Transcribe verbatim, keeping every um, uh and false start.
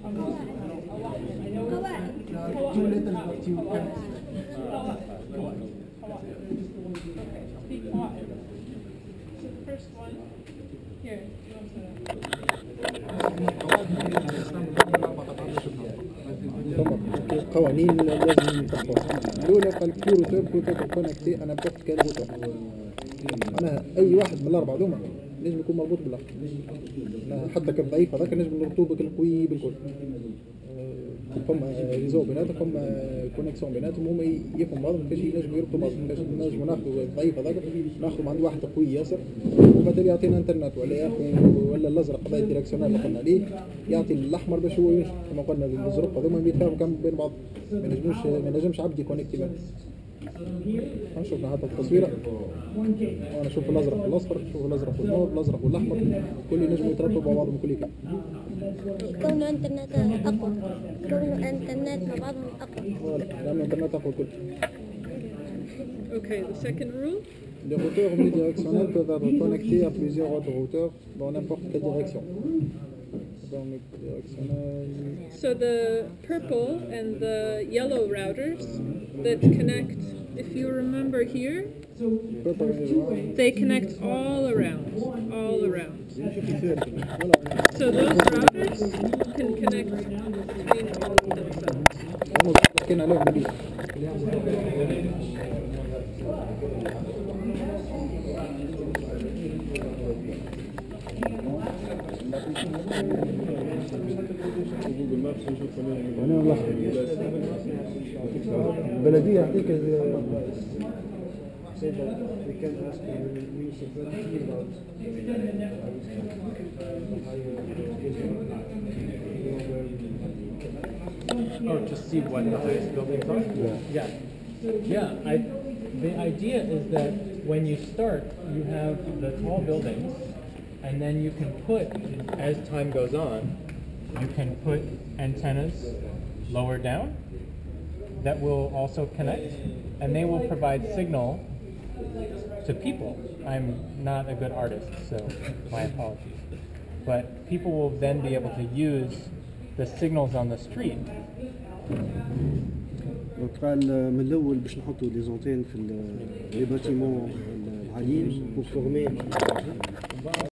Two letters or two parents. Be quiet. So the first one, here, you want ثم قوانين لازم نطبقوها. الأولى قال بيور توب بوتو كونكتي أنا بوت كان بوتو. أنا أي واحد من الأربعة دوما لازم يكون مربوط بالآخر. حدك الضعيف هذاك لازم نربطوه بك القوي بالكل. فما ريزو بيناتهم فما كونيكسيون بيناتهم هما يفهموا بعضهم باش ينجموا يربطوا بعضهم باش نجموا ناخذوا الضعيف هذاك ناخذوا عند واحد قوي ياسر وبدل يعطينا انترنت ولا ياخذ ولا الازرق هذا الديريكسيونال اللي قلنا عليه يعطي الاحمر باش هو يمشي كما قلنا الازرق هذوما يتفاهموا كم بين بعض ما نجموش ما نجمش عبد يكونيكتي بين شوفنا هذا التصويره وانا اشوف الازرق والاصفر اشوف الازرق والنور الازرق والاحمر كل ينجموا يتربطوا مع بعضهم كل كده يكونوا انترنت اقوى يكونوا انترنت مع بعضهم اقوى فوالا لان الانترنت اقوى كل. Okay, the second rule. Les routeurs omnidirectionnels peuvent être connectés à plusieurs autres routeurs dans n'importe quelle direction. So the purple and the yellow routers that connect, if you remember here, they connect all around, all around. So those routers can connect between all of themselves. أنا والله بلدية يعطيك or to see what the highest buildings are? Yeah. Yeah. Yeah. I, the idea is that when you start, you have the tall buildings, and then you can put, as time goes on, you can put antennas lower down that will also connect, and they will provide signal to people. I'm not a good artist, so my apologies. But people will then be able to use the signals on the street. قال من الأول باش نحطوا لي زونتين في لي باتيمون العاليين بور فورمي